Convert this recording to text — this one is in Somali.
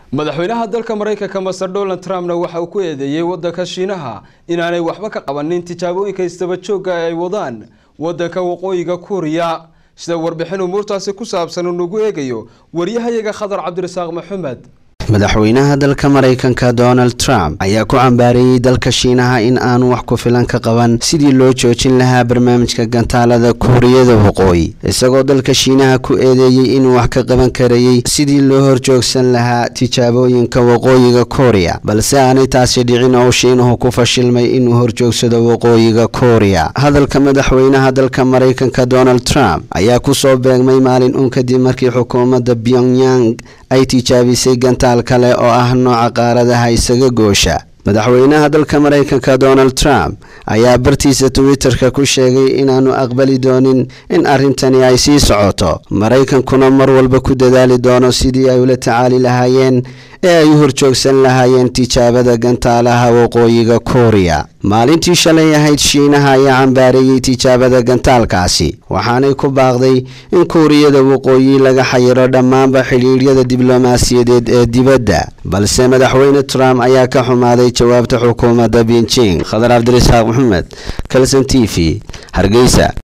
madaxweynaha dalka Mareykanka Mr. Donald Trump waxa uu ku eedeeyay wadanka Shiinaha inaanay waxba ka qabanin tijaabooyinka isdaba joogga ay wadaan wadanka waqooyiga Korea sida warbixin umuurtaasi ku saabsan uu ugu eegayo wariyahayaga Khadar Cabdirasaaq Maxamed. madaxweynaha dalka Mareykanka Donald Trump ayaa ku cambaarayay dalka Shiinaha in aanu wax ku filan ka qaban sidii loo joojin lahaa barnaamijka gantaalada Kuuriyada Waqooyi isagoo dalka Shiinaha ku eedeeyay inuu wax ka qaban karayay sidii loo horjoogsan lahaa tijaabooyinka waqooyiga Korea balse aanay taasi dhicin oo Shiinuhu ku fashilmay inuu horjoogsado waqooyiga Korea. hadalka madaxweynaha dalka Mareykanka Donald Trump ayaa ku soo beegmay maalin kadib markii xukuumadda Pyongyang ay tijaabisay gantaal kale oo ah nooca qaaradaha isaga goosha. madaxweynaha dalka Mareykanka Donald Trump ayaa bartiisa Twitter-ka ku sheegay inaanu aqbali doonin in arintani ay sii socoto Mareykankuna mar walba ku dadaali doono sidii ay ula tacaali lahaayeen ee ay horjoogsan lahaayeen tijaabada gantaalaha waqooyiga Korea. maalintii shalay ahayd Shiinaha ayaa cambaarayay tijaabada gantaalkaasi waxaanay ku baaqday in Kuuriyada Waqooyi laga xayiro dhammaanba xiriiryada diblomaasiyadeed ee dibadda balse madaxweyne Trump ayaa ka xumaaday jawaabta xukuumadda Beijing. Khadar Cabdirasaaq Maxamed, Kalson TV, Hargeysa.